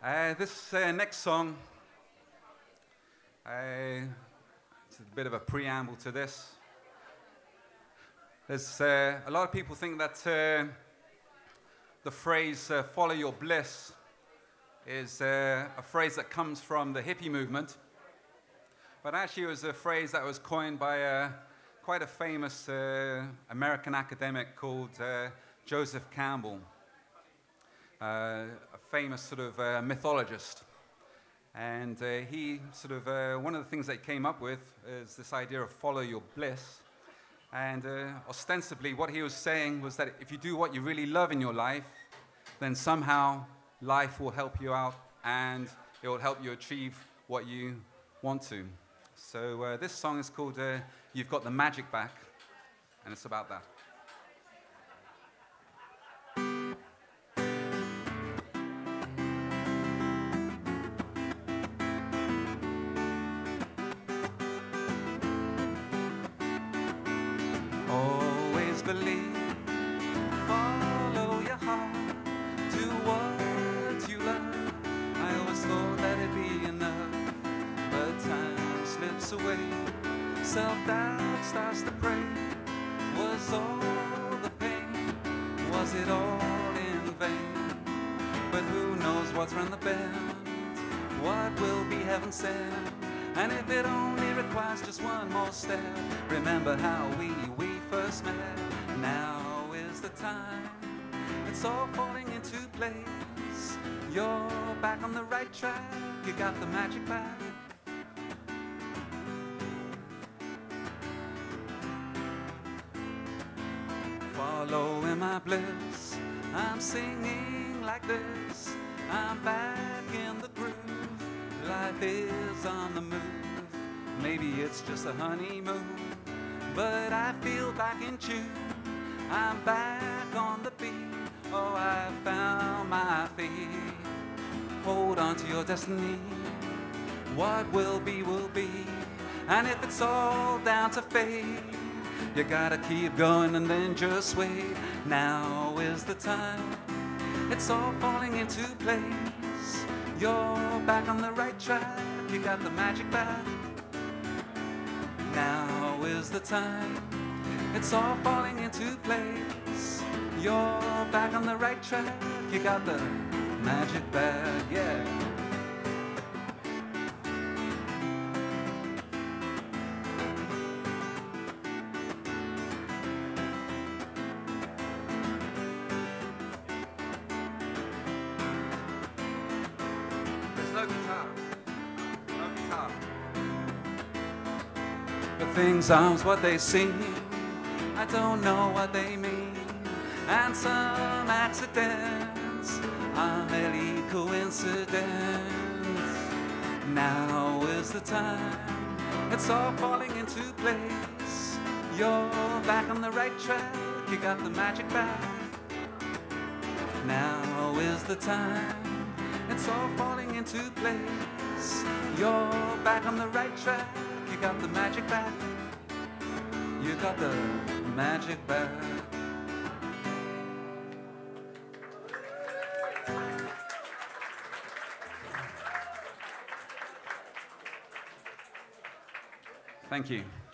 This next song, it's a bit of a preamble to this. There's a lot of people think that the phrase "follow your bliss" is a phrase that comes from the hippie movement, but actually it was a phrase that was coined by quite a famous American academic called Joseph Campbell, a famous sort of mythologist. And he sort of, one of the things they came up with is this idea of follow your bliss. And ostensibly what he was saying was that if you do what you really love in your life, then somehow life will help you out and it will help you achieve what you want to. So this song is called You've Got the Magic Back, and it's about that. Always believe, follow your heart, do what you love. I always thought that it'd be enough, but time slips away. Self-doubt starts to prey. Was all the pain, was it all in vain? But who knows what's round the bend? What will be heaven sent? And if it only requires just one more step, remember how we first met. Now is the time. It's all falling into place. You're back on the right track. You got the magic back. Following my bliss, I'm singing like this. I'm back in the groove. Life is on the move. Maybe it's just a honeymoon, but I feel back in tune. I'm back on the beat. Oh, I found my feet. Hold on to your destiny. What will be, will be. And if it's all down to fate, you gotta keep going and then just wait. Now is the time. It's all falling into place. You're back on the right track. You got the magic back. Now is the time. It's all falling into place. You're back on the right track. You got the magic back, yeah. No guitar. But things aren't what they seem. I don't know what they mean. And some accidents are merely coincidence. Now is the time. It's all falling into place. You're back on the right track. You got the magic back. Now is the time. It's all falling into place. You're back on the right track. You got the magic back. You got the magic back. Thank you.